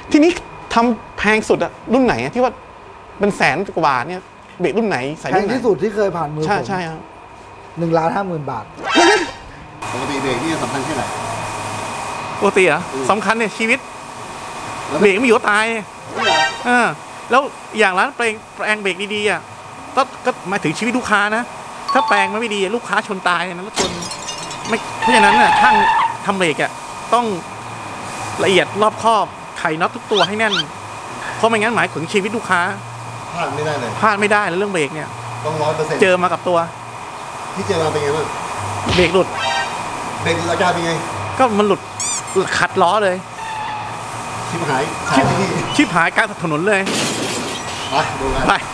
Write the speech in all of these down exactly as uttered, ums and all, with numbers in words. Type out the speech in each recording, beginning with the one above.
ทีนี้ทำแพงสุดอะรุ่นไหนที่ว่าเป็นแสนกว่าบาทเนี่ยเบรกรุ่นไหนใส่แพงที่สุดที่เคยผ่านมือผมใช่ใช่ครับหนึ่งล้านห้าหมื่นบาทปกติเบรกนี่สำคัญแค่ไหนปกติเหรอสำคัญเนี่ยชีวิตเบรกไม่อยู่ก็ตายอ่าแล้วอย่างร้านแปลงแปลงเบรกดีๆอ่ะก็ก็หมายถึงชีวิตลูกค้านะถ้าแปลงไม่ดีลูกค้าชนตายนะรถชนไม่เพราะฉะนั้นน่ะช่างทำเบรกอ่ะต้องละเอียดรอบคอบไขน็อตทุกตัวให้แน่นเพราะไม่งั้นหมายถึงชีวิตลูกค้าพลาดไม่ได้เลยพลาดไม่ได้เลยเรื่องเบรกเนี่ยต้องร้อยเปอร์เซ็นต์เจอมากับตัวที่เจอมาเป็นไงบ้างเบรกหลุดเบรกหลุดอาการเป็นไงก็มันหลุดขัดล้อเลยชิบหายชิบชิบหายกลางถนนเลยไปดูกันไป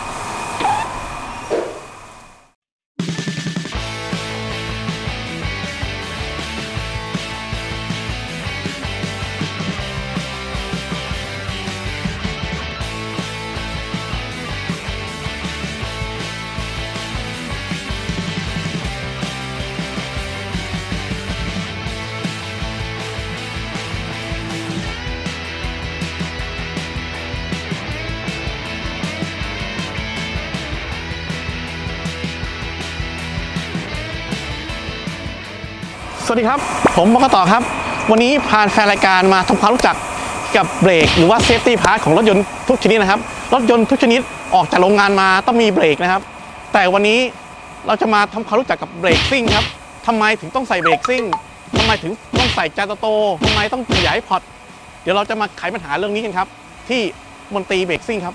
สวัสดีครับผมบกต่อครับวันนี้พาแฟนรายการมาทำความรู้จักกับเบรกหรือว่าเซฟตี้พาร์ทของรถยนต์ทุกชนิดนะครับรถยนต์ทุกชนิดออกจากโรงงานมาต้องมีเบรกนะครับแต่วันนี้เราจะมาทำความรู้จักกับเบรกซิ่งครับทำไมถึงต้องใส่เบรกซิ่งทำไมถึงต้องใส่จานโตทำไมต้องขยายพอร์ตเดี๋ยวเราจะมาไขปัญหาเรื่องนี้กันครับที่มนตรีเบรกซิ่งครับ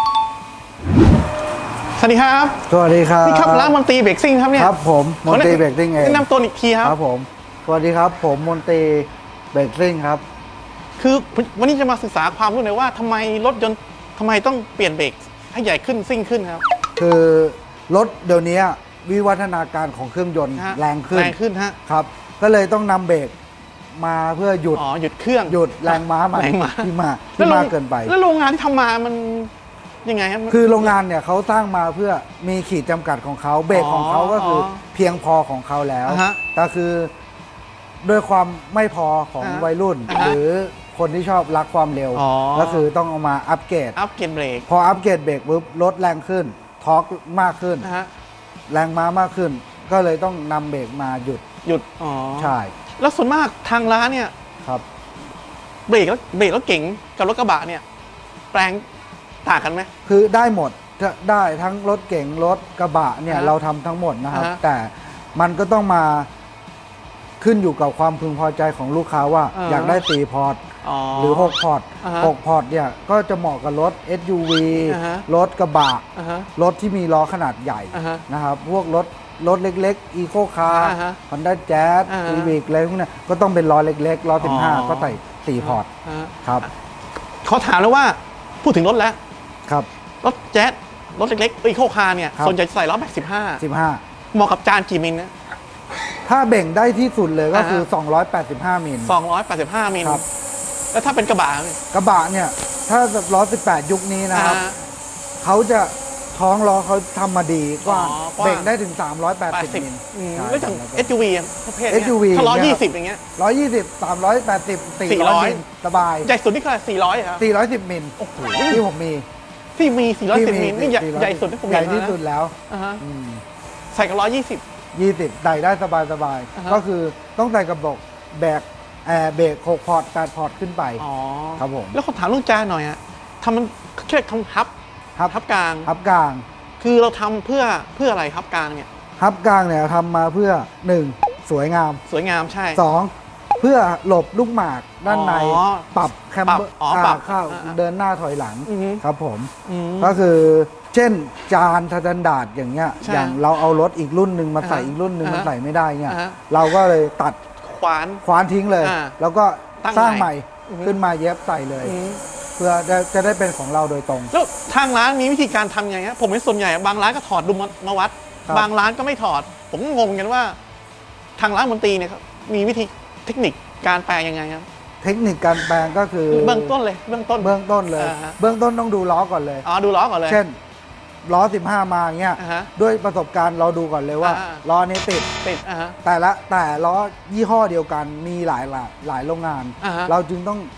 สวัสดีครับสวัสดีครับนี่ครับร้านมนตรีเบรกซิ่งครับเนี่ยครับผมมนตรีเบรกซิ่งเองแนะนำตัวอีกทีครับครับผมสวัสดีครับผมมนตรีเบรกซิ่งครับคือวันนี้จะมาศึกษาความรู้หน่อยว่าทำไมรถยนต์ทำไมต้องเปลี่ยนเบรกให้ใหญ่ขึ้นซิ่งขึ้นครับคือรถเดี๋ยวนี้วิวัฒนาการของเครื่องยนต์แรงขึ้นแรงขึ้นฮะครับก็เลยต้องนำเบรกมาเพื่อหยุดอ๋อหยุดเครื่องหยุดแรงม้ามันที่มาที่มากเกินไปแล้วโรงงานที่ทำมามันยังไงครับคือโรงงานเนี่ยเขาสร้างมาเพื่อมีขีดจำกัดของเขาเบรกของเขาก็คือเพียงพอของเขาแล้วแต่คือด้วยความไม่พอของวัยรุ่นหรือคนที่ชอบรักความเร็วก็คือต้องเอามาอัปเกรดอัปเกรดเบรกพออัปเกรดเบรกปุ๊บลดแรงขึ้นทอร์กมากขึ้นแรงม้ามากขึ้นก็เลยต้องนำเบรกมาหยุดหยุดอ๋อใช่แล้วส่วนมากทางร้านเนี่ยครับเบรกแล้วเบรกแล้วเก๋งกับรถกระบะเนี่ยแปลงต่างกันไหมคือได้หมดได้ทั้งรถเก๋งรถกระบะเนี่ยเราทำทั้งหมดนะครับแต่มันก็ต้องมาขึ้นอยู่กับความพึงพอใจของลูกค้าว่าอยากได้สี่พอร์ตหรือหกพอร์ตหกพอร์ตเนี่ยก็จะเหมาะกับรถ เอส ยู วี รถกระบะรถที่มีล้อขนาดใหญ่นะครับพวกรถรถเล็กๆ อีโคคาร์ Honda Jazz ซีวิกอะไรพวกนี้ก็ต้องเป็นล้อเล็กๆล้อสิบห้าก็ใส่สี่พอร์ตครับเขาถามแล้วว่าพูดถึงรถแล้วครับรถแจ๊สรถเล็กๆอีโคคาร์เนี่ยส่วนใหญ่ใส่ล้อแบบสิบห้าสิบห้าเหมาะกับจานกี่มิลนะถ้าเบ่งได้ที่สุดเลยก็คือสองร้อยแปดสิบห้ามิลสองร้อยแปดสิบห้ามิลครับแล้วถ้าเป็นกระบะกระบะเนี่ยถ้าล้อสิบแปดยุคนี้นะครับเขาจะท้องล้อเขาทำมาดีกว่าเบ่งได้ถึงสามร้อยแปดสิบมิลแล้วอย่าง เอส ยู วี ประเภทเอส ยู วีถ้าร้อยยี่สิบอย่างเงี้ยร้อยยี่สิบสามร้อยแปดสิบสี่ร้อยมิลสบายใหญ่สุดนี่คือสี่ร้อยครับสี่ร้อยสิบมิลโอ้โหที่ผมมีที่มีสี่ร้อยสิบมิลนี่ใหญ่สุดที่ผมใหญ่ที่สุดแล้วใส่กับร้อยยี่สิบยี่สิบใส่ได้สบายสบายก็คือต้องใส่กระบอกแบกแอร์เบรกหกพอร์ตแปดพอร์ตขึ้นไปครับผมแล้วขอถามเรื่องจานหน่อยฮะทำมันแค่ทำฮับฮับกลางฮับกลางคือเราทำเพื่อเพื่ออะไรฮับกลางเนี่ยฮับกลางเนี่ยทำมาเพื่อหนึ่งสวยงามสวยงามใช่สองเพื่อหลบลูกหมากด้านในปรับแคมเบอร์ปรับเข้าเดินหน้าถอยหลังครับผมก็คือเช่นจานสแตนดาร์ดอย่างเงี้ยอย่างเราเอารถอีกรุ่นหนึ่งมาใส่อีกรุ่นหนึ่งมันใส่ไม่ได้เนี่ยเราก็เลยตัดขวานขวานทิ้งเลยแล้วก็สร้างใหม่ขึ้นมาเย็บใส่เลยเพื่อจะได้เป็นของเราโดยตรงแล้วทางร้านมีวิธีการทำยังไงผมเห็นส่วนใหญ่บางร้านก็ถอดดุมมาวัดบางร้านก็ไม่ถอดผมงงกันว่าทางร้านมนตรีเนี่ยมีวิธีเทคนิคการแปลงยังไงครับเทคนิคการแปลงก็คือเบื้องต้นเลยเบื้องต้นเบื้องต้นเลยเบื้องต้นต้องดูล้อก่อนเลยอ๋อดูล้อก่อนเลยเช่นล้อสิบห้ามาเงี้ยด้วยประสบการณ์เราดูก่อนเลยว่าล้อนี้ติดติดแต่ละแต่ล้อยี่ห้อเดียวกันมีหลายหลายหลายโรงงานเราจึงต้อง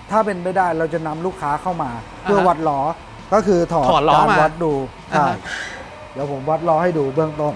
ถ้าเป็นไม่ได้เราจะนำลูกค้าเข้ามา เพื่อวัดล้อก็คือถอดถอดล้อการมาวัดดูใช่อ่าฮะเดี๋ยวผมวัดล้อให้ดูเบื้องต้น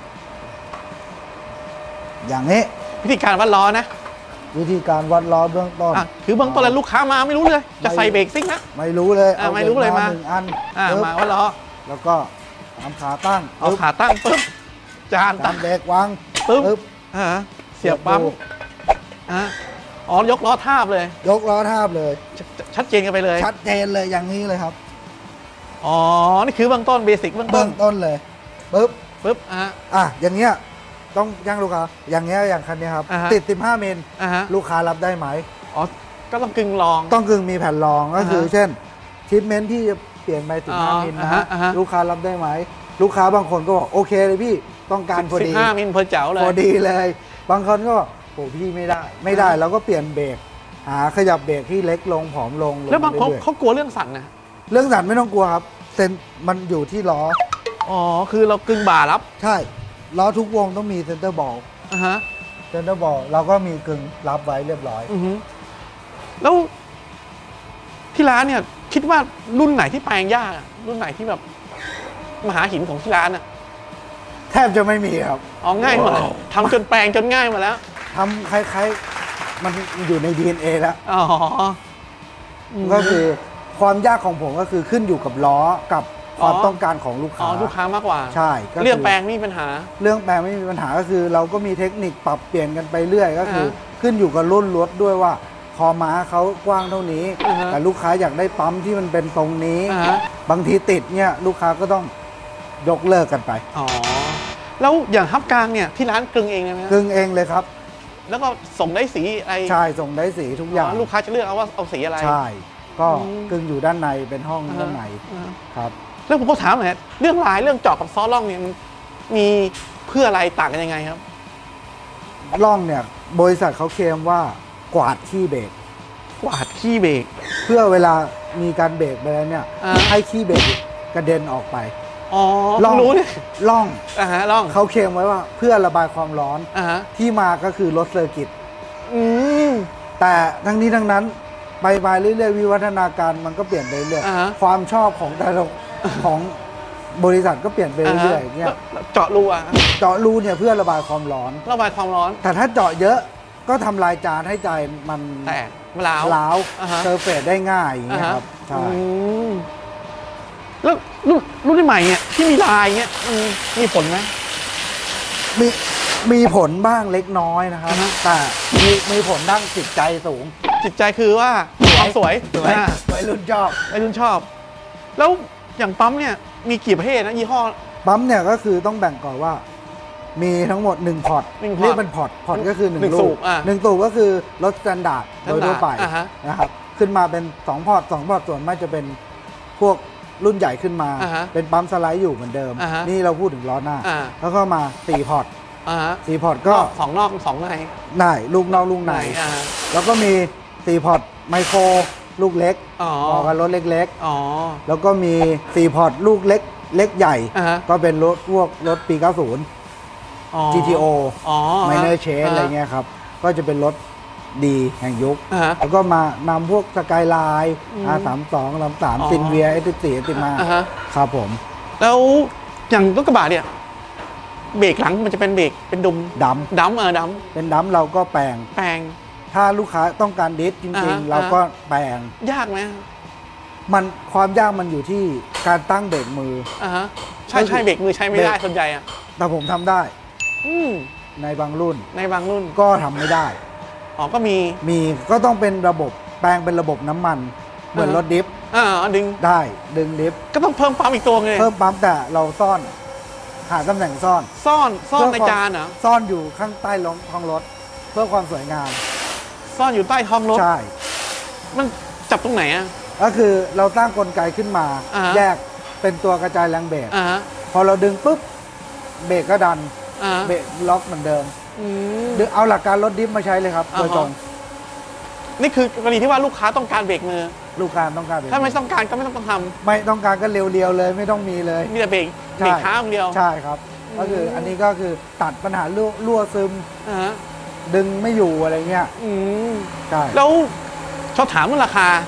อย่างนี้วิธีการวัดล้อนะวิธีการวัดล้อเบื้องต้นอ่ะคือเบื้องต้นแล้วลูกค้ามาไม่รู้เลย จะใส่เบรกซิ่งนะไม่รู้เลยอ่าไม่รู้เลยมาหนึ่งอันอ่าปึ๊บมาวัดล้อแล้วก็ตามขาตั้งเอาขาตั้งปุ๊บจานตาตั้มงเบรกวางปึ๊บปึ๊บอ่าเสียบปั๊มดูอ่ะอ๋อยกล้อทาบเลยยกล้อทาบเลยชชัดเจนกันไปเลยชัดเจนเลยอย่างนี้เลยครับอ๋อนี่คือเบื้องต้นเบสิกเบื้องต้เบื้นองต้นเลยปึ๊บปุ๊บอ่ะอ่ะอย่างเงี้ยต้องย่างลูกค้าอย่างเงี้ยอย่างคันนี้ครับอ่าฮะติดสิบห้ามิลอ่ะฮะลูกค้ารับได้ไหมอ๋อก็ต้องกึ่งลองต้องกึ่งมีแผ่นรองก็คืออ่าฮะเช่นทิปเมนต์ที่จะเปลี่ยนไปสิบห้าอ๋อมิลอ่านะฮะอ่าฮะลูกค้ารับได้ไหมลูกค้าบางคนก็บอกโอเคเลยพี่ต้องการพอสิดีบห้ามิลเพอเจ๋วเลยพอดีเลย บางคนก็บอกโอ้พี่ไม่ได้ ไม่ได้เราก็เปลี่ยนเบรกหาขยับเบรกที่เล็กลงผอมลงแล้วบางคนเรื่อยๆเขากลัวเรื่องสั่นนะเรื่องสั่นไม่ต้องกลัวครับเซนมันอยู่ที่ล้ออ๋อคือเรากึ่งบ่ารับใช่ล้อทุกวงต้องมีเซนเตอร์บอลอ่ะฮะเซนเตอร์บอลเราก็มีกึ่งรับไว้เรียบร้อยอือฮึแล้วที่ร้านเนี่ยคิดว่ารุ่นไหนที่แปลงยากอะรุ่นไหนที่แบบมหาหินของที่ร้านอ่ะแทบจะไม่มีครับอ๋อง่ายหมดเลยทำจนแปลงจนง่ายหมดแล้วทำคล้ายๆ มันอยู่ใน ดี เอ็น เอ แล้วอ๋ออืมก็คือความยากของผมก็คือขึ้นอยู่กับล้อกับความอ๋อต้องการของลูกอ๋อค้าลูกค้ามากกว่าใช่ก็คืเรื่องแปลงไม่มีปัญหาเรื่องแปลงไม่มีปัญหาก็คือ เราก็มีเทคนิคปรับเปลี่ยนกันไปเรื่อยก็คืออ่าฮะขึ้นอยู่กับรุ่นรถด้วยว่าคอม้าเขากว้างเท่านี้อ่าฮะแต่ลูกค้าอยากได้ปั๊มที่มันเป็นตรงนี้อ่าฮะบางทีติดเนี่ยลูกค้าก็ต้องยกเลิกกันไปอ๋อแล้วอย่างฮับกลางเนี่ยที่ร้านกลึงเองเลยไหมกึ่งเองเลยครับแล้วก็ส่งได้สีอะไรใช่ส่งได้สีทุกอย่างอ๋อลูกค้าจะเลือกเอาว่าเอาสีอะไรใช่ ก็อืมกึ่งอยู่ด้านในเป็นห้องอ่าฮะด้านในอ่าฮะครับแล้วผมก็ถามหน่อยเรื่องลายเรื่องเจาะกับซอล่องเนี่ยมันมีเพื่ออะไรต่างกันยังไงครับล่องเนี่ยบริษัทเขาเคลมว่ากวาดขี้เบรกกวาดขี้เบรกเพื่อเวลามีการเบรกไปแล้วเนี่ยอ่าให้ขี้เบรกกระเด็นออกไปอ๋อล่องเพิ่งรู้เนี่ยล่องอ่าฮะล่องเขาเคลมไว้ว่าเพื่อระบายความร้อนอ่าฮะที่มาก็คือรถเซอร์กิตอืมแต่ทั้งนี้ทั้งนั้นไปไปเรื่อยๆวิวัฒนาการมันก็เปลี่ยนไปเรื่อยอ่าฮะความชอบของแต่ละของบริษัทก็เปลี่ยนไปเรื่อยๆเนี่ยแล้วเจาะรูอ่ะเจาะรูเนี่ยเพื่อระบายความร้อนระบายความร้อนแต่ถ้าเจาะเยอะก็ทำลายจานให้ใจมันแตกมะลาวล้าวอ่าฮะเซอร์เฟสได้ง่ายอย่างอ่าเงี้ยฮะครับใช่อืมแล้วรุ่นรุ่นใหม่เนี่ยที่มีลายเงี้ยมันมีผลไหมมีมีผลบ้างเล็กน้อยนะครับอ่าฮะแต่มีมีผลด้านจิตใจสูงจิตใจคือว่าความสวยสวยอ่าวัยรุ่นชอบวัยรุ่นชอบ แล้วอย่างปั๊มเนี่ยมีกี่ประเภทนะยี่ห้อปั๊มเนี่ยก็คือต้องแบ่งก่อนว่า มีทั้งหมดหนึ่งพอร์ตหนึ่งพอร์ตเรียกเป็นพอร์ตพอร์ตก็คือหนึ่หนึ่งงลูสูกบอ่ะหนึ่งสูบก็คือรถสแตนดาร์ดโดยทั่วไปอ่าฮะนะครับขึ้นมาเป็นสองพอร์ตสองพอร์ตส่วนมากจะเป็นพวกรุ่นใหญ่ขึ้นมาอ่าฮะเป็นปั๊มสไลด์อยู่เหมือนเดิมอ่าฮะนี่เราพูดถึงล้อหน้าอ่าแล้วก็มาสี่พอร์ตอ่าฮะสี่พอร์ตก็สองนอกสองในได้ลูกนอกลูกในอ่าแล้วก็มีสี่พอร์ตไมโครลูกเล็กอ๋อเหมาะกับรถเล็กอ๋อๆ แล้วก็มีสี่พอร์ตลูกเล็กเล็กใหญ่อ่าฮะก็เป็นรถพวกรถปี เก้าสิบอ๋อจี ที โออ๋อ Minor Change อะไรเงี้ยครับ ก็จะเป็นรถดีแห่งยุคอ่าฮะแล้วก็มานำพวกสกายไลน์อืมอาร์ สามสิบสอง สามสิบสามอ๋อซินเวีย เอส สิบสี่ เอส สิบห้าอ่าฮะครับผมแล้วอย่างรถกระบะเนี่ยเบรกหลังมันจะเป็นเบรกเป็นดุมดดัมเออดัมำเป็นดำเราก็แปลงแปลงถ้าลูกค้าต้องการดิสจอ่าริงฮะๆ เราก็แปลงยากไหมมันความยากมันอยู่ที่การตั้งเบรกมืออ่าฮะใช่ใช่เบรกมือใช้ไม่ได้ส่วนใหญ่อ่ะแต่ผมทำได้อืมในบางรุ่นในบางรุ่นก็ทำไม่ได้อ๋อก็มีมีก็ต้องเป็นระบบแปลงเป็นระบบน้ำมัน เหมือนอ่าฮะรถดิฟอ่าดึงได้ดึงดิฟก็ต้องเพิ่มปั๊มอีกตัวไงเพิ่มปั๊มแต่เราซ่อน หาตำแหน่งซ่อนซ่อนซ่อนเพื่ในความจานเหรอซ่อนอยู่ข้างใต้รถท้องรถ เพื่อความสวยงามซ่อนอยู่ใต้ท้องรถใช่มันจับตรงไหนอ่ะก็คือเราสร้างกลไกขึ้นมาอ่าฮะแยกเป็นตัวกระจายแรงเบรกอ่าฮะพอเราดึงปุ๊บเบรกก็ดันอ่าฮะเบรกล็อกเหมือนเดิมอืมดึงเอาหลักการรถดิฟมาใช้เลยครับอ่าฮะโดยตรงนี่คือกรณีที่ว่าลูกค้าต้องการเบรกมือลูกค้าต้องการเบรกถ้าไม่ต้องการก็ไม่ต้องทไม่ต้องการก็เรียวๆเลยไม่ต้องมีเลยำมีแต่เบรกใช่เบรกเท้าอย่างเดียวใช่ครับ ก็คืออันนี้ก็คือตัดปัญหารั่วรั่วซึมอ่าฮะดึงไม่อยู่อะไรเงี้ยอืมใช่แล้วชอบถามเรื่องราคา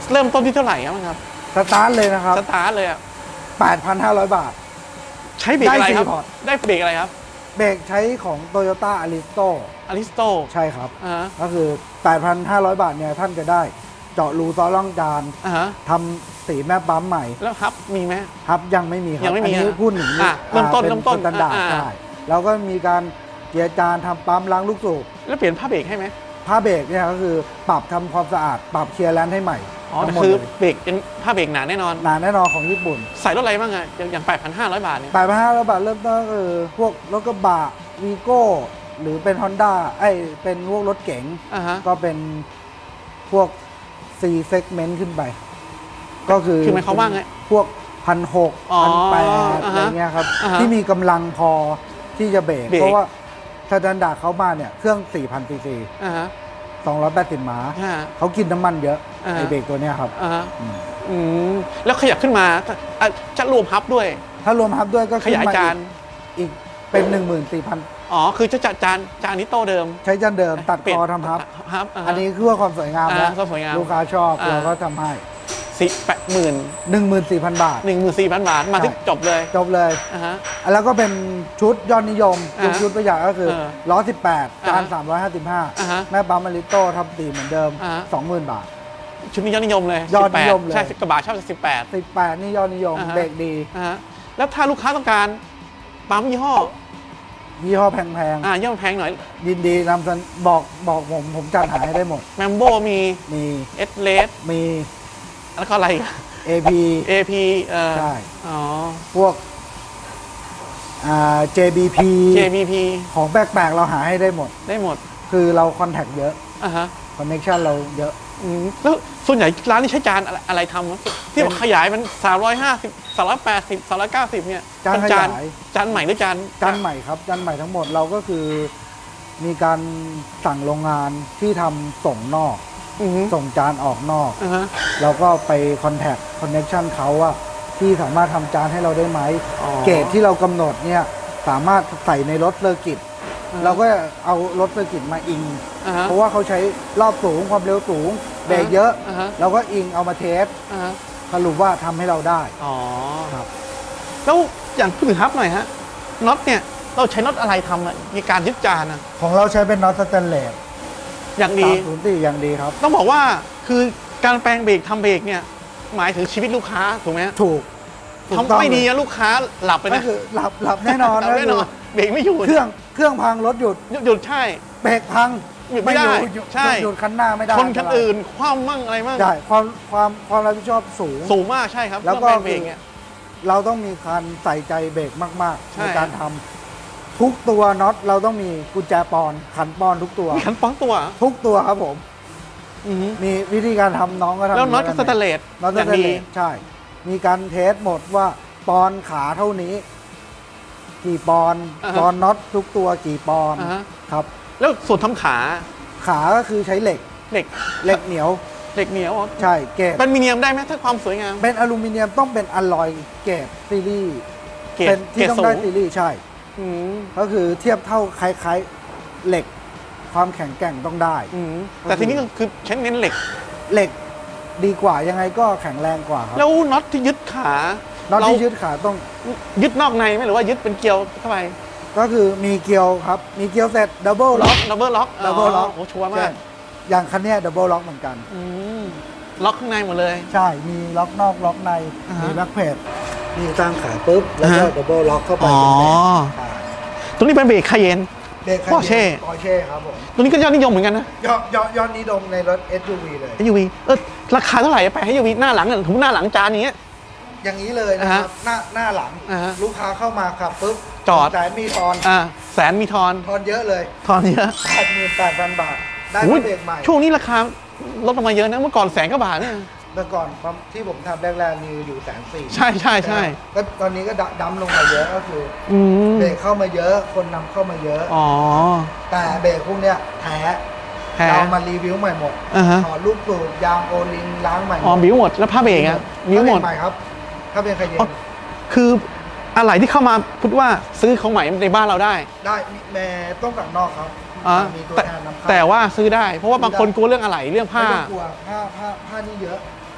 เริ่มต้นที่เท่าไหร่ครับสตาร์ทเลยนะครับสตาร์ทเลยอ่ะแปดพันห้าร้อย บาทใช้เบรกอะไรครับได้สี่พอร์ตได้เบรกอะไรครับเบรกใช้ของ Toyota Aristo อลิสโตใช่ครับอ่าฮะก็คือ แปดพันห้าร้อย บาทเนี่ยท่านจะได้เจาะรูซ้อล่องจานอ่าฮะทำสีแม่ปั๊มใหม่แล้วฮับมีไหมครับยังไม่มีครับยังไม่มีอันนี้อ่ะพูดถึงอ่ะเริ่มต้นอ่าเริ่มต้นป็สแตนดาร์ดอ่าใช่แล้วก็มีการเกียร์จานทำปั๊มล้างลูกสูบแล้วเปลี่ยนผ้าเบรกให้ไหมผ้าเบรกเนี่ยก็คือปรับทำความสะอาด ปรับเคลียร์แลนด์ให้ใหม่อ๋อทั้งหมดคือเลยเบรกเป็นผ้าเบรกหนาแน่นอนหนาแน่นอนของญี่ปุ่นใส่รถอะไรบ้างอะอย่างอย่างแปดพันห้าร้อยบาทเนี่ยแปดพันห้าร้อย บาทเริ่มต้นก็คือพวกรถกระบะวีโก้หรือเป็น Honda ไอ้ยเป็นพวกรถเก๋งอ่าฮะก็เป็นพวก C segment ขึ้นไป ก็คือคือหมายความว่าไงพวกพันหกอ๋อพันแปดอ่าอะฮะไรเงี้ยครับอ่าฮะที่มีกำลังพอที่จะเบรกเบรกเพราะว่าสแตนดาร์ดเขามาเนี่ย เครื่อง สี่พัน ซีซีอ่าฮะสองร้อยแปดสิบ ม้าอ่าฮะเขากินน้ำมันเยอะอ่าฮะไอเบรกตัวเนี้ยครับอ่าฮะอืมอืมแล้วขยับขึ้นมาอ่ะจะรวมฮับด้วยถ้ารวมฮับด้วยก็ขขึ้นยายมาจานอีกอีกเป็น หนึ่งหมื่นสี่พันอ๋อคือจะจัดจานจานนี้โตเดิมใช้จานเดิมตัดเปลี่คยนอทำฮับฮับาฮะอันนี้คือว่าความสวยงามอ่าแล้วก็สวยงามลูกค้าชอบอ่าเราก็ทำให้สี่แปดหมื่นหนึ่งหมื่นสี่พัน บาทหนึ่งหมื่นสี่พันบาทมาที่ใช่จบเลยจบเลยอ่าฮะแล้วก็เป็นชุดยอดนิยมอ่าฮะชุดประหยัดก็คือเออล้อสิบแปดจานอ่าฮะสามร้อยห้าสิบห้าอ่าฮะแม่ปั๊มอลิโต้ทำตีเหมือนเดิมอ่าฮะสองหมื่น บาทชุดนี้ยอดนิยมเลยยอดนิยมสิบแปเลยใช่กระบะชอบสิบแปดสิบแปดนี่ยอดนิยมอ่าฮะเบรกดีอ่าฮะแล้วถ้าลูกค้าต้องการปั๊มยี่ห้อยี่ห้อแพงอ่ายี่ห้อแพงหน่อยๆ ยินดีนำเสนอบอกบอกผมผมจัดหาให้ได้หมดแมมโบมีมีเอสเลสมีแล้วก็อะไรเอ พีเอพีเอ่อใช่อ๋อพวกอ่า เจ บี พีเจ บี พีของแปลกๆ เราหาให้ได้หมดได้หมดคือเราคอนแทคเยอะอ่าฮะคอนเน c ชันเราเยอะอืมแล้วส่วนใหญ่ร้านนี้ใช้จานอะไรอะไรทำวะที่บอกขยายมันสามร้อยห้าสิบสามร้อยแปดสิบสามร้อยเก้าสิบเนี่ยจานเป็ขยายจานใหม่หรือจานจานใหม่ครับจานใหม่ทั้งหมดเราก็คือมีการสั่งโรงงานที่ทำส่งนอกอือฮึส่งจานออกนอกอ่าฮะเราก็ไปคอนแทคคอนเน c ชันเขาว่าที่สามารถทำจานให้เราได้ไหมอ๋อเกรดที่เรากำหนดเนี่ยสามารถใส่ในรถเซอร์กิตอ่าฮะเราก็เอารถเซอร์กิตมาอิงอ่าฮะเพราะว่าเขาใช้รอบสูงความเร็วสูงเบรกเยอะอ่าฮะเราก็อิงเอามาเทสอ่าฮะสรุปว่าทำให้เราได้อ๋อครับแล้วอย่างพูดถึงฮับหน่อยฮะน็อตเนี่ยเราใช้น็อตอะไรทำอะในการยึดจานอะของเราใช้เป็นน็อตสแตนเลสอย่างดีสามศูนย์สี่อย่างดีครับต้องบอกว่าคือการแปลงเบรกทำเบรกเนี่ยหมายถึงชีวิตลูกค้าถูกไหมฮะถูกถูกทำต้องไม่ดีเลยนะลูกค้าหลับไปก็นะคือหลับหลับแน่นอนหลับแน่นอนเบรกไม่อยู่เครื่องเครื่องพังรถหยุดหยุดหยุดใช่เบรกพังหยุดไม่ได้หยุดใช่หยุดคันหน้าไม่ได้คนคันอื่นคว่ำมั่งอะไรมั่งใช่ความความความรับผิดชอบสูงสูงมากใช่ครับแล้วก็เครื่องแปลงเบรกเนี่ยเราต้องมีการใส่ใจเบรกมาก ๆใช่ในการทำทุกตัวน็อตเราต้องมีกุญแจปอนขันปอนทุกตัวมีขันป้องตัวเหรอทุกตัวครับผมอือฮึมีวิธีการทำน้องก็ทำแล้วน็อตก็ย่างสแตนเลสน็อตอสย่างแตนดีเลสใช่ มีการเทสหมดว่าปอนขาเท่านี้ กี่ปอนอ่าฮะปอนน็อตทุกตัวกี่ปอนอ่าฮะครับแล้วส่วนทำขาขาก็คือใช้เหล็กเหล็กเหล็กเหนียวเหล็กเหนียวอ๋อใช่เกรดเป็นมีเนียมได้ไหมถ้าความสวยงามเป็นอลูมิเนียมต้องเป็นอลลอยเกรดซีรีส์เกรดเป็นเกรที่ดต้องสูได้งซีรีส์ใช่อืมก็คือเทียบเท่าคล้ายๆเหล็ก ความแข็งแกร่งต้องได้อืมแต่ทีนี้ก็คือใช้เน้นเหล็กเหล็กดีกว่ายังไงก็แข็งแรงกว่าครับแล้วน็อตที่ยึดขาน็อตเราที่ยึดขาต้องยึดนอกในไหมหรือว่ายึดเป็นเกลียวเข้าไปก็คือมีเกลียวครับ มีเกลียวเสร็จดับเบิลล็ล็ออก กดับเบิลล็อกดับเบิลล็อกโอ้ชัวร์มากอย่างคันเนี้ยดับเบิลล็อกเหมือนกันอืมล็อกข้างในหมดเลยใช่ มีล็อกนอกล็อกในอ่าฮะมีแบ็คเพจมีตั้งขาปุ๊บ แล้วก็อ่าฮะดับเบิลล็อกเข้าไปอ๋อเป็นเบรกใช่ตรงนี้เป็นเบรกคาเยนเบรก Porsche ปอร์เช่ครับผมตรงนี้ก็ยอดนิยมเหมือนกันนะยอดยอดยอดนิยมในรถ เอส ยู วี เลยเอ ยู วี เออราคาเท่าไหร่ไปให้ ยู วี หน้าหลังอะถุงหน้าหลังจานอย่างเงี้ยอย่างนี้เลยนะคอ่ารัฮะบ หน้าหน้าหลังอ่าฮะลูกค้าเข้ามาขับปุ๊บจอดแต่มีทอนอ่าแสนมีทอนทอนเยอะเลยทอนเยอะแปดหมื่นแปดพันบาท ได้อุ๊ยเบรกใหม่ช่วงนี้ราคาลดลงมาเยอะนะเมื่อก่อนแสนกว่าบาทเนี่ยแต่ก่อนที่ผมทำแรกๆนี่อยู่แสนสี่ใช่ใช่ใช่ก็ตอนนี้ก็ดั้มลงมาเยอะก็คืออืมเบรกเข้ามาเยอะ คนนำเข้ามาเยอะอ๋อแต่เบรกพวกเนี้ยแท้แท้เรามารีวิวใหม่หมดอ่าฮะถอดลูกสูบยางโอลิงล้างใหม่อ๋อบิ้วหมดแล้วผ้าเบรกอะบิ้วหมดถ้าเป็นใหม่ครับ ถ้าเป็นขยเย็อ๋อน คืออะไรที่เข้ามาพูดว่าซื้อของใหม่ในบ้านเราได้ได้มีแม่ต้องสั่งนอกครับอ๋อมีตัวแต่แทนนำเข้าแต่ว่าซื้อได้ เพราะว่าบางคนกลัวเรื่องอะไรเรื่องผ้าไม่ต้องกลัวผ้าผ้าผ้านี่เยอะ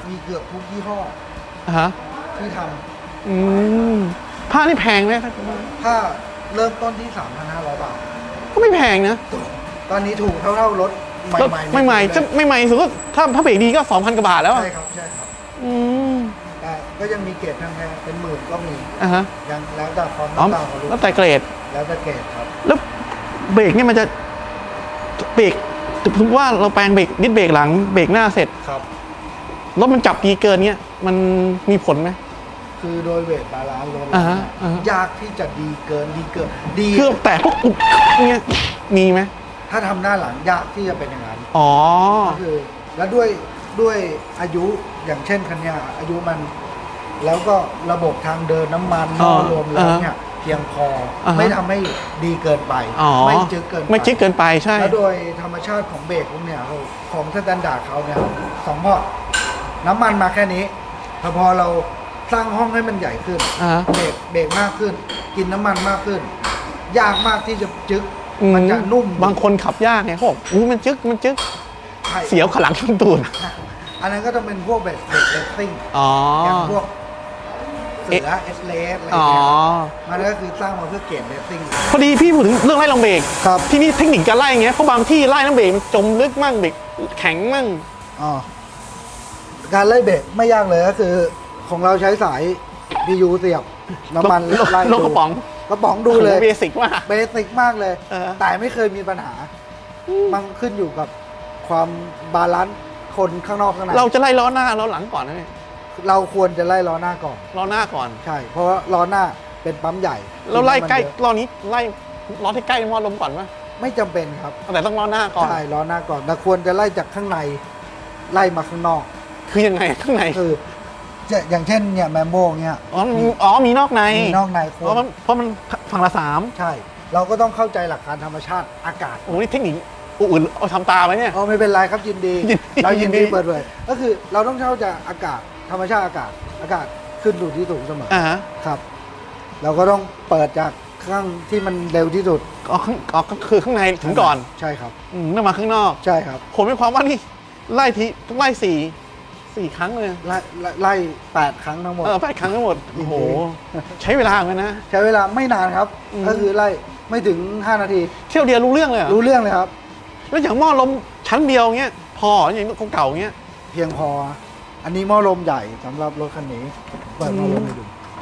มีเกือบทุกยี่ห้ออ่ะฮะที่ทอืมผ้านี่แพงไหมครับำถ้าเริ่มต้นที่ สามพันห้าร้อย บาทก็ไม่แพงนะตอนนี้ถูกเท่าๆรถใหรถม่ๆใหม่ๆจะใหม่ๆสุดก็ถ้าผ้าเบรกดีก็สองพันกว่าบาทแล้วอะใช่ครับใช่ครับอืมแต่ก็ยังมีเกรดแพงๆเป็นหมื่นก็มีอ่ะฮะยังแล้วแต่ความอ๋อต้องการของลูกแล้วแต่เกรดแล้วแต่เกรดครับแล้วเบรกเนี่ยมันจะเบรกสมมติว่าเราแปลงเบรกดิสเบรกหลังเบรกหน้าเสร็จครับรถมันจับดีเกินเนี่ยมันมีผลไหมคือโดยเวทบาลานซ์รถอ่าฮะอ่าฮะยากที่จะดีเกินดีเกินดีคือแต่พวกอุบเนี่ยมีไหมถ้าทำหน้าหลังยากที่จะเป็นอย่างนั้นอ๋อก็คือแล้วด้วยด้วยอายุอย่างเช่นคันเนี้ยอายุมัน แล้วก็ระบบทางเดินน้ำมันหม้อรวมแล้วเนี่ยเพียงพออาฮะไม่ทำให้ดีเกินไปอ๋อไม่จึ๊กเกินไปไม่จิ๊กเกินไปใช่แล้วโดยธรรมชาติของเบรกพวกเนี่ยเขาของสแตนดาร์ดเขาเนี่ยสองพอร์ตน้ำมันมาแค่นี้แต่พอเราสร้างห้องให้มันใหญ่ขึ้นอ่าฮะเบรกเบรกมากขึ้น กินน้ำมันมากขึ้น ยากมากที่จะจึ๊กอืมันจะนุ่มบางคนขับยากไงเขาบอกอู้มันจึ๊กมันจึ๊กใช่เสียวขลังชนตูดอันนั้นก็จะเป็นพวกเบรกเบรกเลสซิ่งอ๋ออย่างพวกเสือเอสเลสอะไรอ๋อเงี้ยมันก็คือสร้างมาเพื่อเกรดเลสซิ่งพอดีพี่พูดถึงเรื่องไล่ลองเบรกครับที่นี่เทคนิคการไล่อย่างเงี้ยเพราะบางที่ไล่น้ำเบรกมันจมลึกมั่งเบรกแข็งมั่งอ๋อการไล่เบรกไม่ยากเลยก็คือของเราใช้สายดียูเสียบน้ำมันลงไล่ลงกระป๋องกระป๋องดูเลยเบสิกมากเบสิกมากเลยเออแต่ไม่เคยมีปัญหา มันขึ้นอยู่กับความบาลานซ์คนข้างนอกข้างในเราจะไล่ล้อหน้าล้อหลังก่อนนะเนี่ยเราควรจะไล่ล้อหน้าก่อนล้อหน้าก่อนใช่ เพราะว่าล้อหน้าเป็นปั๊มใหญ่เราไล่ใกล้มันเยอะล้อนี้ไล่ล้อที่ใกล้หม้อลมก่อนไหมไม่จำเป็นครับแต่ต้องล้อหน้าก่อนใช่ล้อหน้าก่อนแต่ควรจะไล่จากข้างในไล่มาข้างนอกคือยังไงข้างในคือจะอย่างเช่นเนี่ยแมมโบเนี่ยอ๋อมีอ๋อมีนอกในมีนอกในคเพวราะรมันเพราะมันฝั่งละสามใช่ เราก็ต้องเข้าใจหลักการธรรมชาติอากาศโอ้โหนี่เทคนิคอื่นเอาทำตาไหมเนี่ยอ๋อไม่เป็นไรครับยินดียินดีเรายินยินดีดีเปิดเผยก็คือเราต้องเข้าใจอากาศธรรมชาติอากาศอากาศขึ้นสู่ที่สูงเสมออ่าฮะครับ เราก็ต้องเปิดจากข้างที่มันเร็วที่สุดอ๋อข้างอ๋อก็คือข้างในถึงก่อนใช่ครับอืมไม่มาข้างนอกใช่ครับผมมีความว่านี่ไล่ทีต้องไล่สี่สี่ครั้งเลยไล่ไล่ไล่แปดครั้งทั้งหมดเออแปดครั้งทั้งหมดโอ้โหใช้เวลาเหมือนกันนะใช้เวลาไม่นานครับอืมก็คือไล่ไม่ถึงห้านาทีเที่ยวเดียวรู้เรื่องเลยเหรอรู้เรื่องเลยครับแล้วอย่างหม้อลมชั้นเดียวเงี้ยพออย่างเก่าๆเงี้ยเพียงพอ อันนี้หม้อลมใหญ่สำหรับรถคันนี้ เปิดหม้อลมให้ดู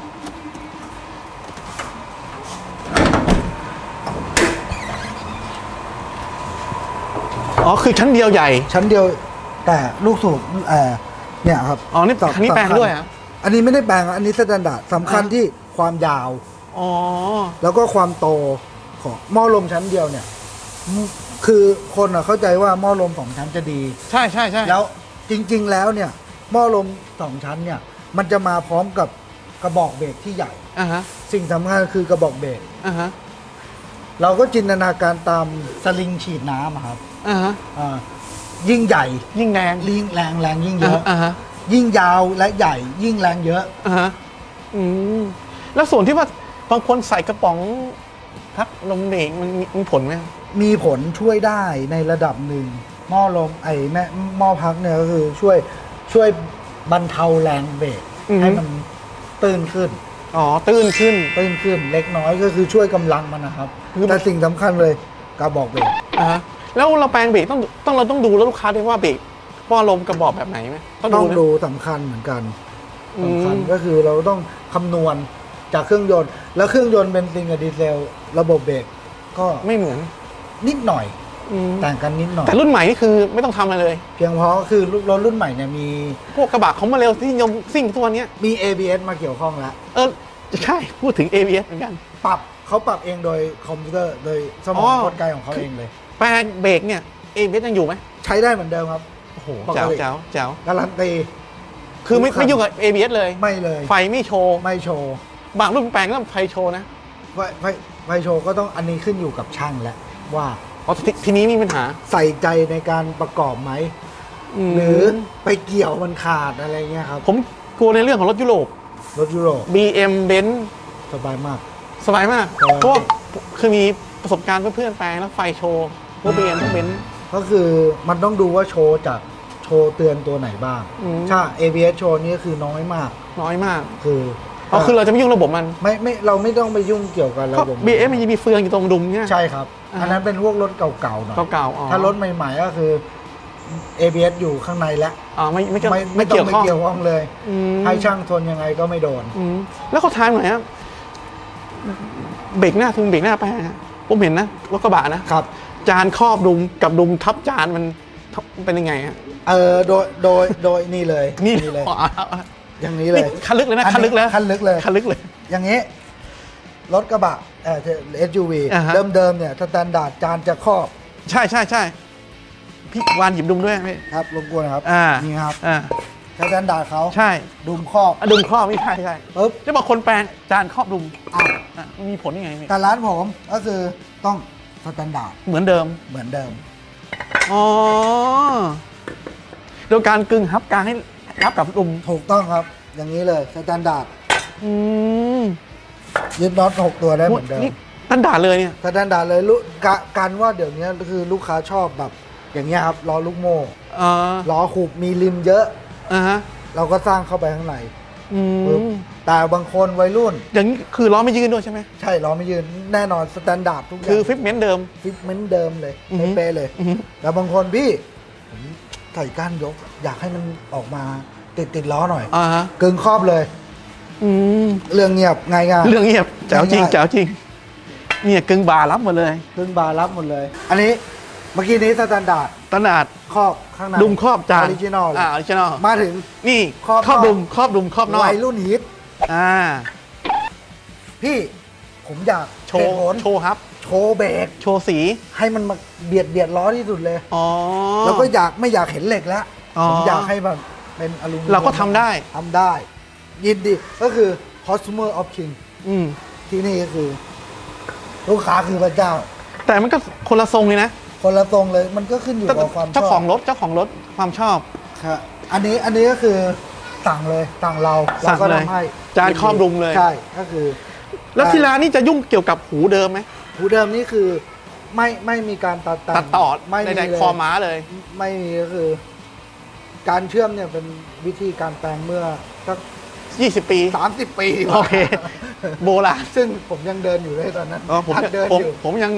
อ๋อคือชั้นเดียวใหญ่ชั้นเดียวแต่ลูกสูบเออเนี่ยครับอ๋อนี่สำคันนี้แปลงสำคัญด้วยเหรออันนี้ไม่ได้แปลงอันนี้สแตนดาร์ดสำคัญอ่าที่ความยาวอ๋อแล้วก็ความโตของหม้อลมชั้นเดียวเนี่ยมคือคนอะเข้าใจว่าหม้อลมสองชั้นจะดีใช่ใช่ใช่แล้วจริง ๆ แล้วเนี่ยหม้อลมสองชั้นเนี่ย มันจะมาพร้อมกับกระบอกเบรกที่ใหญ่อ่าฮะสิ่งสำคัญคือกระบอกเบรกอ่าฮะเราก็จินตนาการตามสลิงฉีดน้ำอะครับอ่าฮะอ่ายิ่งใหญ่ยิ่งแรงยิ่งแรงแรงยิ่งเยอะอ่าฮะยิ่งยาวและใหญ่ ยิ่งแรงเยอะอ่าฮะอืมแล้วส่วนที่ว่าบางคนใส่กระป๋องพักลมเบรกมันมีมีผลไหมมีผลช่วยได้ในระดับหนึ่งหม้อลมไอ้แม่หม้อพักเนี่ยก็คือช่วยช่วยบรรเทาแรงเบรกให้มันตื้นขึ้นอ๋อตื้นขึ้นตื้นขึ้นเล็กน้อยก็คือช่วยกำลังมันนะครับคือแต่สิ่งสำคัญเลยกระบอกเบรกอ่าฮะแล้วเราแปลงเบรกต้องต้องเราต้องดูแล้วลูกค้าด้วยว่าเบรกว่าลมกระบอกแบบไหนไหมต้องต้องดูนะดูสำคัญเหมือนกันอืมสำคัญก็คือเราต้องคำนวณจากเครื่องยนต์ แล้วเครื่องยนต์เบนซินกับดีเซลระบบเบรกก็ไม่เหมือนนิดหน่อยอืมต่างกันนิดหน่อยแต่รุ่นใหม่นี่คือไม่ต้องทำอะไรเลยเพียงเพราะคือรถรุ่นใหม่เนี่ยมีพวกกระบะของมาเร็วที่นิยมซิ่งทุกวันเนี้ยมี เอ บี เอส มาเกี่ยวข้องแล้วเออใช่พูดถึง เอ บี เอส เหมือนกันปรับเขาปรับเองโดยคอมพิวเตอร์โดยสมอ๋องอกลไกของเขาเองเลยแปลงเบรกเนี่ย เอ บี เอส ยังอยู่ไหมใช้ได้เหมือนเดิมครับโอ้โหปกติแจ๋วแจ๋วแจ๋วการันตีคือไม่ทุกคันไม่ยุ่งกับ เอ บี เอส เลยไม่เลยไฟไม่โชว์ไม่โชว์บางรุ่นแปลงก็ไฟโชว์นะไฟไฟไฟโชว์ก็ต้องอันนี้ขึ้นอยู่กับช่างแหละว่าอ๋อททีนี้มีปัญหาใส่ใจในการประกอบไหมมหรือไปเกี่ยวมันขาดอะไรเงี้ยครับผมกลัวในเรื่องของรถยุโรปรถยุโรปบี เอ็ม Benz สบายมากสบายมากเออเพราะว่าคือมีประสบการณ์เพื่อนๆแปลงแล้วไฟโชว์พวก บี เอ็ม พวก Benz ก็คือมันต้องดูว่าโชว์จากโชว์เตือนตัวไหนบ้าง ถ้า เอ บี เอส โชว์นี่คือน้อยมากน้อยมากคืออ๋อคือเราจะไม่ยุ่งระบบมันไม่ไม่เราไม่ต้องไปยุ่งเกี่ยวกับระเพราะบบบี เอส มันจะมีเฟืองอยู่ตรงดุมเนี่ยใช่ครับอ่าอันนั้นเป็นพวกรถเก่าๆหน่อยเก่าๆอ๋อถ้ารถใหม่ๆก็คือ เอ บี เอส อยู่ข้างในแล้วอ๋อไม่ไม่เกี่ยวไม่ไม่ไม่ต้อเกี่ยงวไปข้องเกี่ยวข้องเลยอืมให้ช่างทนยังไงก็ไม่โดนอืมแล้วเขาทายหน่อยครับเบรกหน้าทุงเบรกหน้าไปฮะผมเห็นนะรถกระบะนะครับ จานครอบดุมกับดุมทับจานมันเป็นยังไงฮะเออโดยโดยโดยนี่เลยนี่เลยอ๋ออย่างนี้เลยคันลึกเลยนะอัคันลึกเลยคันลึกเลยคันลึกเลยอย่างนี้ รถกระบะเออ เอส ยู วีอ่าฮะเดิมๆเนี่ยสแตนดาร์ดจานจะครอบใช่ใช่ใช่พี่วานหยิบดุมด้วยพี่ครับรบกวนนะครับอ่านี่ครับอ่าสแตนดาร์ดเขาใช่ดุมครอบอ่ะดุมครอบไม่ใช่ใช่ปุ๊บจะบอกคนแปลงจานครอบดุมอ่ะอ่ะมันมีผลยังไงพี่แต่ร้านผมก็คือต้องสแตนดาร์ดเหมือนเดิมเหมือนเดิมอ๋อโดยการกึ่งฮับกลางให้รับกับดุมถูกต้องครับ อย่างนี้เลยสแตนดาร์ดอืมยึดน็อตหกตัวได้เหมือนเดิมนี่ตันด่าเลยเนี่ยสแตนดาร์ดเลยลูกกะกันว่าเดี๋ยวนี้คือลูกค้าชอบแบบ อย่างเงี้ยครับล้อลูกโม่อ่าล้อขูบมีริมเยอะอ่าฮะเราก็สร้างเข้าไปข้างในอืปึ๊บมแต่บางคนวัยรุ่นอย่างนี้คือล้อไม่ยืนด้วยใช่ไหมใช่ล้อไม่ยืนแน่นอนสแตนดาร์ดทุกอย่างคือฟิตเมนต์เดิมฟิตเมนต์เดิมเลยอือฮึเป๊ะๆเลยอือฮึแต่บางคนพี่ผมใส่ก้านยก อยากให้มันออกมาติดติดล้อหน่อยอ่าฮะกึ่งครอบเลยอืมเรื่องเงียบง่ายๆเรื่องเงียบแจ๋วจริงง่ายๆแจ๋วจริงเนี่ยกึ่งบาร์รับหมดเลยกึ่งบาร์รับหมดเลย อันนี้เมื่อกี้นี้สแตนดาร์ดตันดาดครอบข้างในดุมครอบจานออริจินอลอ่าออริจินอลมาถึงนี่ครอบครอบนอกดุมครอบดุมครอบนอกวัยรุ่นฮิตอ่าพี่ผมอยากโชว์เหตุผลโชว์ครับโชว์เบรกโชว์สีให้มันมาเบียดเบียดล้อที่สุดเลยอ๋อแล้วก็อยากไม่อยากเห็นเหล็กแล้วอ๋อผมอยากให้แบบเป็นอลูมิเนียมเราก็ทำได้ทำได้ ยินดีก็คือ customer of king อืมที่นี่ก็คือ ลูกค้าคือพระเจ้าแต่มันก็คนละทรงเลยนะคนละทรงเลยมันก็ขึ้นอยู่กับความชอบเจ้าของรถเจ้าของรถความชอบครับอันนี้อันนี้ก็คือสั่งเลยสั่งเราสั่เรางก็เลยทำให้จานครอบดุมเลยใช่ก็คือแล้วที่ร้านนี่จะยุ่งเกี่ยวกับหูเดิมไหมหูเดิมนี่คือไม่ไม่มีการตัดแต่งตัดต่อไม่มีในเลยคอม้าเลยไม่มีก็คือ การเชื่อมเนี่ยเป็นวิธีการแปลงเมื่อสักยี่สิบ ปีสามสิบปีโอเค โบราณซึ่งผมยังเดินอยู่เลยตอนนั้นอ๋อผมหัดเดินผมอยู่ผมยัง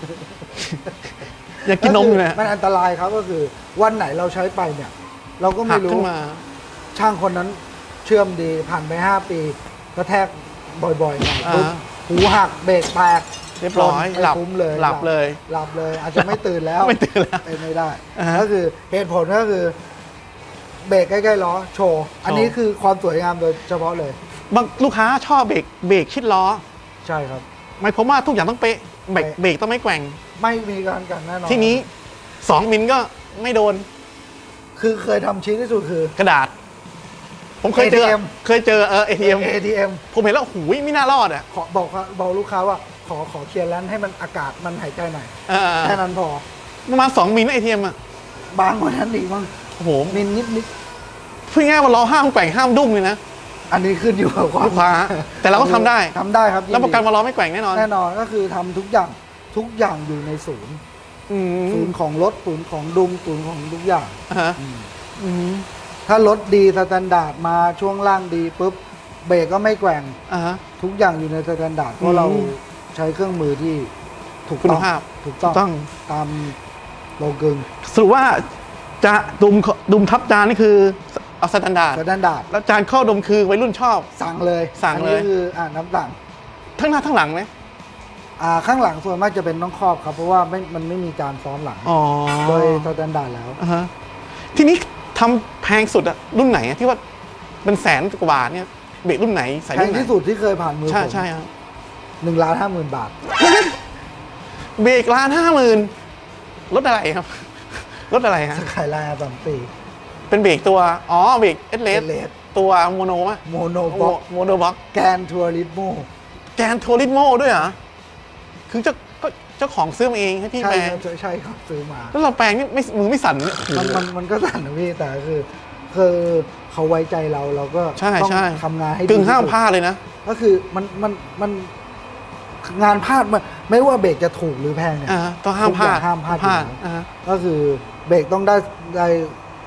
ยังกินนมอยู่เลยก็คืมันอันตรายครับก็คือ วันไหนเราใช้ไปเนี่ย เราก็หัไม่กรู้ขึ้นมาช่างคนนั้นเชื่อมดีผ่านไปห้าปีกระแทกบ่อยๆหน่อยปุ๊บอ่าหูหักเบรกแตกเรียบร้อยชนไม่หลับคุ้มเลยหลับเลยหลับเลย อาจจะไม่ตื่นแล้วไม่ตื่นแล้วเป็นไม่ได้อ่าฮะก็คือเหตุผลก็คือ เบรกใกล้ๆล้อโชว์ อันนี้คือความสวยงามโดยเฉพาะเลยบางลูกค้าชอบเบรกเบรกชิดล้อใช่ครับหมายความว่าทุกอย่างต้องเป๊ะเบรกเป๊ะเบรกต้องไม่แกว่งไม่มีการกันแน่นอนที่นี้สองมิลก็ไม่โดนคือเคยทำชิ้นที่สุดคือกระดาษ ผมเคยเจอเอ ที เอ็มเคยเจอเออเอทีเอ็มเอ ที เอ็มผมเห็นแล้วหูยไม่น่ารอดอ่ะขอบอกว่าบอกลูกค้าว่าขอขอเคลียร์ร้านให้มันอากาศมันหายใจหน่อยเออแค่นั้นพอประมาณสองมิลนะเอทีเอ็มอ่ะบางกว่านั้นอีกมั้งโอ้โหมินนิดนิดพูดง่ายๆว่าล้อห้ามแกว่งห้ามดุ้งเลยนะอันนี้ขึ้นอยู่กับความลูกค้าแต่เราก็ทำได้ทำได้ครับยินดีรับประกันว่าล้อไม่แกว่งแน่นอนแน่นอนก็คือทำทุกอย่างทุกอย่างอยู่ในศูนย์อืมศูนย์ของรถศูนย์ของดุมศูนย์ของทุกอย่างอ่าฮะอืมถ้ารถดีสแตนดาร์ดมาช่วงล่างดีปุ๊บเบรกก็ไม่แกว่งอ่าฮะทุกอย่างอยู่ในสแตนดาร์ดเพราะเราใช้เครื่องมือที่ถูกคุณต้องภาพถูกต้องต้องตามโลกึงสรุปว่าจะดุมดุมทับจานนี่คือเอาสแตนดาร์ดสแตนดาร์ดแล้วจานข้อดุมคือวัยรุ่นชอบสั่งเลยสั่งเลยอันนี้คืออ่าน้ำสั่งทั้งหน้าทั้งหลังไหมอ่าข้างหลังส่วนมากจะเป็นน้องครอบครับเพราะว่าไม่มันไม่มีจานซ้อนหลังอ๋อโดยสแตนดาร์ดแล้วอ่าฮะทีนี้ทำแพงสุดอะรุ่นไหนอะที่ว่าเป็นแสนกว่าบาทเนี่ยเบรกรุ่นไหนใส่แพรุ่งนไหนที่สุดที่เคยผ่านมือใช่ผมใช่ครับหนึ่งล้านห้าหมื่นบาทเบรกล้านห้าหมื่นรถอะไรครับ รถอะไรฮะสกายไลน์สามปีเป็นเบรกตัวอ๋อเบรกเอสเลส Headless ตัวโมโนมะโมโนบ็อกโมโนบ็อกแกนทัวริสโมแกนโทริโมด้วยเหรอคือเจ้าก็เจ้าของซื้อมาเองให้พี่ใช่แปลงครับใช่ใช่ครับซื้อมาแล้วเราแปลงนี่ไม่มือไม่สั่นเนี่ยโอ้โหมันมันมันก็สั่นนะพี่แต่คือคือเขาไว้ใจเราเราก็ใช่ต้องใช่ทำงานให้ดีกึ่งห้ามที่สุดพลาดเลยนะก็คือมันมันมันงานพลาดมันไม่ว่าเบรกจะถูกหรือแพงเนี่ยอ่าต้องห้ามพลาดทุกอย่งห้ามพลาดพลาดอยู่แล้วอ่าก็คือเบรกต้องได้ได้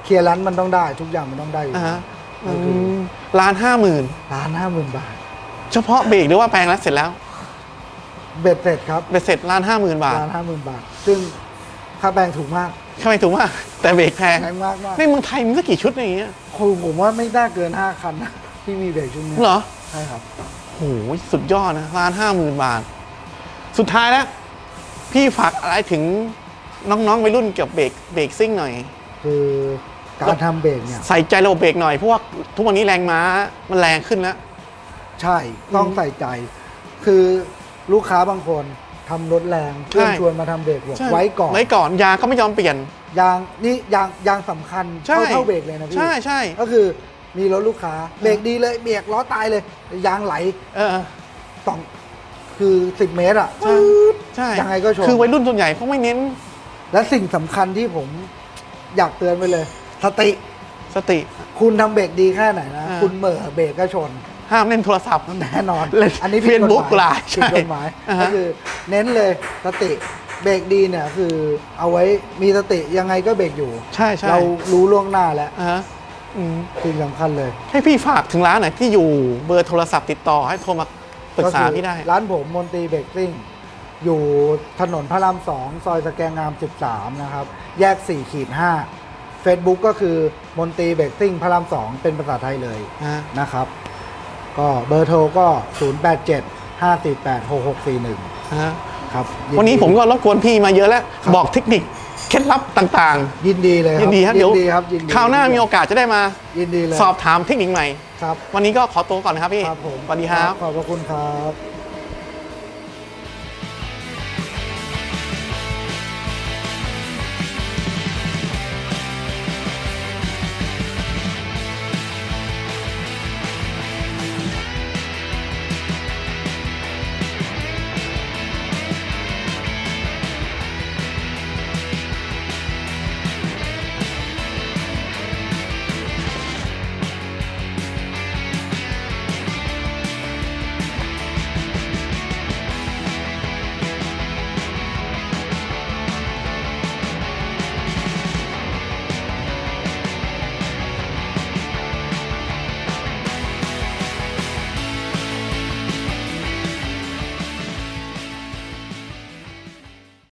เคลียร์รั้นมันต้องได้ทุกอย่างมันต้องได้อยู่อ่าฮะก็คือล้านห้าหมื่นล้านห้าหมื่นบาทเฉพาะเบรกหรือว่าแปลงแล้วเสร็จแล้วเบ็ดเสร็จครับเบ็ดเสร็จล้านห้าหมื่นบาทล้านห้าหมื่นบาท ซึ่งค่าแปลงถูกมากทำไมถูกมากแต่เบรกแพงแพงมากมากในเมืองไทยมีสักกี่ชุดอย่างเงี้ยคือผมว่าไม่น่าเกินห้าคันนะที่มีเบรกชุดนี้เหรอใช่ครับโหสุดยอดนะล้านห้าหมื่นบาท สุดท้ายแล้ว พี่ฝากอะไรถึงน้องๆวัยรุ่นเกี่ยวกับเบรกเบรกซิ่งหน่อยคือการทำเบรกเนี่ยใส่ใจระบบเบรกหน่อยเพราะว่าทุกวันนี้แรงม้ามันแรงขึ้นแล้วใช่ต้องใส่ใจ คือลูกค้าบางคนทำรถแรงเพื่อนใช่ชวนมาทำเบรกบอกใช่ไว้ก่อนไว้ก่อนยางก็ไม่ยอมเปลี่ยนยางนี่ยางยางสำคัญใช่เท่าเท่าเบรกเลยนะพี่ใช่ใช่ก็คือมีรถลูกค้าเบรกดีเลยเบรกล้อตายเลย ยางไหลเออสองคือสิบเมตรอ่ะใช่ใช่ยังไงก็ชนคือวัยรุ่นส่วนใหญ่เขาไม่เน้นและสิ่งสำคัญที่ผมอยากเตือนไปเลย สติสติคุณทำเบรกดีแค่ไหนนะอ่าคุณเหม่อเบรกก็ชนห้ามเล่นโทรศัพท์แน่นอนเล่นอันนี้ผิดกฎ Facebook หมายไลน์ผิดกฎหมายใช่อ่าฮะก็คือเน้นเลยสติเบรกดีเนี่ยคือเอาไว้มีสติยังไงก็เบรกอยู่ใช่ใช่เรารู้ล่วงหน้าแล้วอ่าฮะอืมสิ่งสำคัญเลยให้พี่ฝากถึงร้านหน่อยที่อยู่เบอร์โทรศัพท์ติดต่อให้โทรมาปรึกษาคือพี่ได้ร้านผมมนตรีเบรกซิ่งอยู่ถนนพระรามสองซอยสแกงงามสิบสามนะครับ แยกสี่ขีดห้า Facebook ก็คือมนตรีเบรกซิ่งพระรามสองเป็นภาษาไทยเลยอ่านะครับ ก็เบอร์โทรก็ ศูนย์ แปด เจ็ด ห้า สี่ แปด หก หก สี่ หนึ่งอ่าฮะครับยิวันนี้ผมก็รบกวนพี่มาเยอะแล้วครับบอกเทคนิคเคล็ดลับต่างยินดีเลยคๆรับยินดีครับเดี๋ยวดีครับยินดีคราวหน้ามีโอกาสจะได้มายินดีเลยสอบถามเทคนิคใหม่ครับวันนี้ก็ขอตัวก่อนนะครับพี่ครับผมสวัสดีครับขอบพระคุณครับ